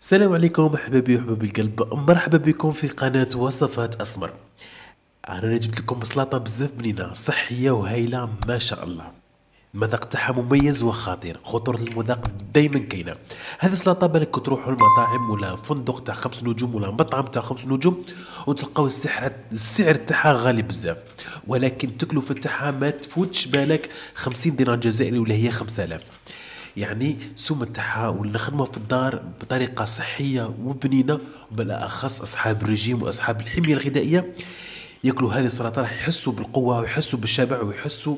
السلام عليكم احبابي وحباب القلب، مرحبا بكم في قناة وصفات اسمر. انا جبت لكم سلطة بزاف بنينة صحية وهايلة ما شاء الله. المذاق تاعها مميز وخطير، خطورة المذاق دايما كاينة. هذه السلطة بالك تروحوا المطاعم ولا فندق تاع 5 نجوم ولا مطعم تاع 5 نجوم وتلقاو السعر تاعها غالي بزاف، ولكن التكلفة تاعها ما تفوتش بالك 50 دينار جزائري ولا هي 5000. يعني السومة تاعها ولا نخدموها في الدار بطريقة صحية وبنينة، وبالأخص أصحاب الرجيم وأصحاب الحمية الغذائية ياكلوا هذه السلطة راح يحسوا بالقوة ويحسوا بالشبع ويحسوا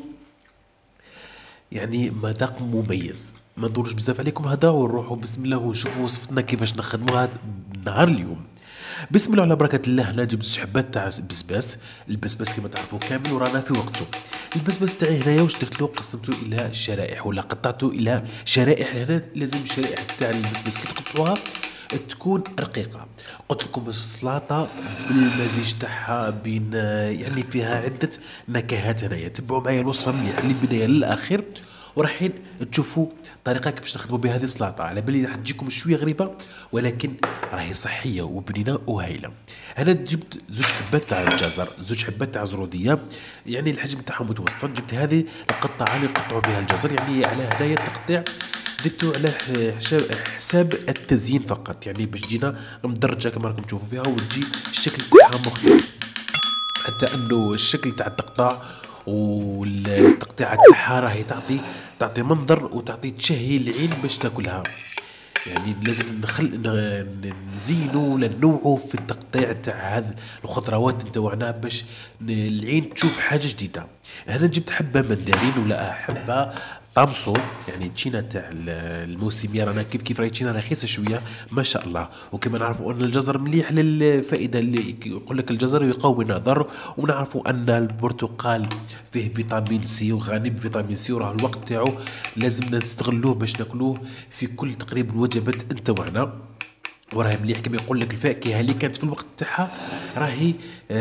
يعني مذاق مميز. ما ندورش بزاف عليكم هذا ونروحوا بسم الله ونشوفوا وصفتنا كيفاش نخدموها نهار اليوم. بسم الله على بركة الله. هنا جبت حبات تاع بسباس. البسباس كما تعرفوا كامل ورانا في وقته. البسباس تاعي هنايا واش درت له؟ قسمته الى شرائح ولا قطعته الى شرائح. هنا لازم الشرائح تاع البسباس كي تقطعوها تكون رقيقة. قلت لكم السلطة بالمزيج تاعها بين يعني فيها عدة نكهات. هنايا تبعوا معايا الوصفة مليح من البداية للأخير وراحين تشوفوا طريقة كيفاش نخدموا بهذه السلطة. على بالي راح تجيكم شوية غريبة ولكن راهي صحية وبنينة وهايلة. أنا جبت 2 حبات تاع الجزر، 2 حبات تاع زرودية، يعني الحجم تاعهم متوسط. جبت هذه القطعة اللي نقطعوا بها الجزر، يعني على هنايا التقطيع درتو على حساب التزيين فقط، يعني باش تجينا مدرجة كما راكم تشوفوا فيها وتجي الشكل تاعها مختلف، حتى انه الشكل تاع التقطاع والتقطيعة تاعها راهي تعطي منظر وتعطي تشهي العين باش تاكلها. يعني لازم نزينوا ولا ننوعوا في التقطيع تاع هذه الخضروات نتاعنا باش العين تشوف حاجه جديده. هنا جبت حبه مندرين ولا حبه طامسو، يعني تشينا تاع الموسميه رانا كيف راهي تشينا رخيصه شويه ما شاء الله. وكما نعرفوا ان الجزر مليح للفائده، اللي يقول لك الجزر يقوي النظر، ونعرفوا ان البرتقال فيه فيتامين سي وغني بفيتامين سي، وراه الوقت تاعو لازمنا نستغلوه باش ناكلوه في كل تقريبا الوجبات نتاعنا. وراهي مليح كما يقول لك الفاكهه اللي كانت في الوقت تاعها راهي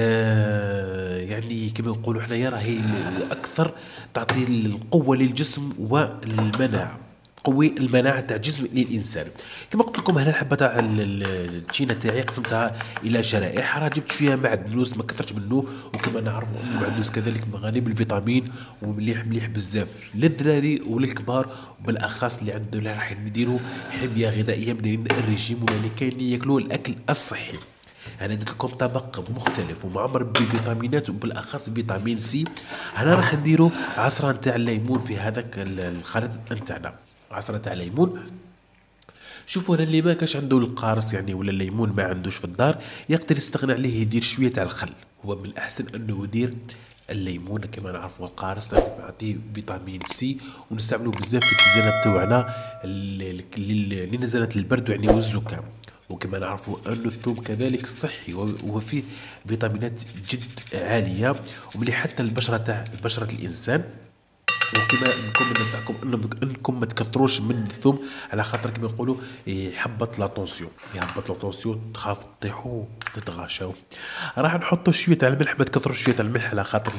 يعني كما نقولوا حنايا راهي اكثر تعطي القوه للجسم والمناعه، تقوي المناعه تاع الجسم للانسان. كما قلت لكم هنا الحبه تاع التشينا تاعي قسمتها الى شرائح. راه جبت شويه معدنوس ما كثرتش منه، وكما نعرفوا ان المعدنوس كذلك غني بالفيتامين ومليح مليح بزاف للذراري وللكبار، وبالاخص اللي عنده اللي راح نديروا حميه غذائيه مديرين الرجيم ولا اللي كاين اللي ياكلوا الاكل الصحي. انا درت لكم طبق مختلف ومعمر بفيتامينات وبالاخص فيتامين سي. هنا راح نديروا عصره نتاع الليمون في هذاك الخليط نتاعنا، عصره تاع ليمون. شوفوا انا اللي ما كاش عنده القارص يعني ولا الليمون ما عندوش في الدار يقدر يستغنى عليه يدير شويه تاع الخل. هو من الاحسن انه يدير الليمون كما نعرفوا القارص يعطيه فيتامين سي، ونستعملوه بزاف في التزانات تاعنا لنزلات البرد يعني والزكام. وكما نعرفوا أن الثوم كذلك صحي وفيه فيتامينات جد عالية ومليح حتى البشرة تاع بشرة الإنسان. وكما نكون ننصحكم انكم ما تكثروش من الثوم، على خاطر كما يقولوا يحبط لاتونسيون، يهبط لاتونسيون تخاف تطيحوا تتغاشوا. راح نحطوا شويه تاع الملح، ما تكثروش شويه تاع الملح على خاطر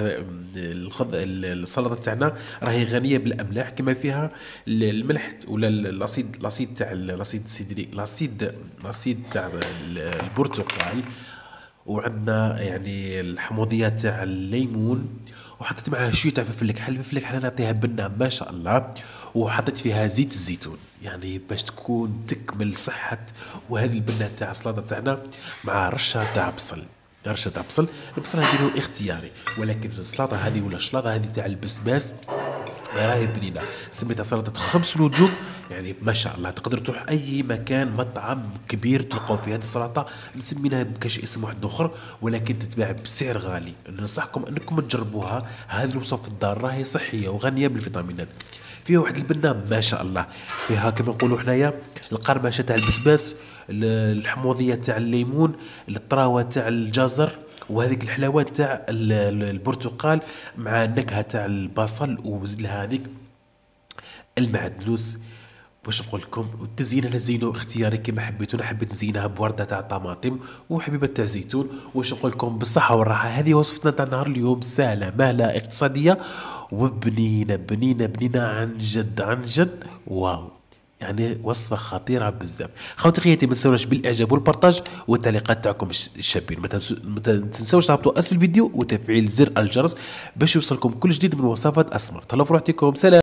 السلطه تاعنا راهي غنيه بالاملاح كما فيها الملح ولا الاسيد تاع الاسيد سيدريك الاسيد تاع البرتقال، وعندنا يعني الحموضيات تاع الليمون، وحطيت معها شويه تاع فلفل كحل. فلفل كحل نعطيها بنه ما شاء الله، وحطيت فيها زيت الزيتون يعني باش تكون تكمل صحه. وهذه البنه تاع السلطه تاعنا مع رشه تاع بصل، رشه تاع بصل. البصل نديرو اختياري، ولكن السلطه هذه ولا الشلاضه هذه تاع البسباس راهي بنينه. سميتها سلطه 5 نجوم، يعني ما شاء الله تقدر تروح اي مكان مطعم كبير تلقاو في هذه السلطه مسمينها بكاش اسم واحد اخر، ولكن تتباع بسعر غالي. ننصحكم انكم تجربوها. هذه الوصفه في الدار راهي صحيه وغنيه بالفيتامينات. فيها واحد البنه ما شاء الله، فيها كما نقولوا حنايا القرمشه تاع البسباس، الحموضيه تاع الليمون، الطراوه تاع الجزر، وهذيك الحلاوات تاع البرتقال مع النكهه تاع البصل، وزيد لها هذيك المعدنوس. واش نقول لكم التزيين انا زينو اختياري كما حبيتو. انا حبيت نزينها بورده تاع طماطم وحبيبه تاع زيتون. واش نقول لكم بالصحه والراحه. هذه وصفتنا تاع نهار اليوم، سهله مهله اقتصاديه وبنينه بنينه بنينه عن جد عن جد. واو، يعني وصفه خطيره بزاف. خوتي خياتي ما تنسوناش بالاعجاب والبارطاج والتعليقات تاعكم الشابين. ما تنسوش تهبطوا اسفل الفيديو وتفعيل زر الجرس باش يوصلكم كل جديد من وصفات اسمر. تهلاو في روحتكم، سلام.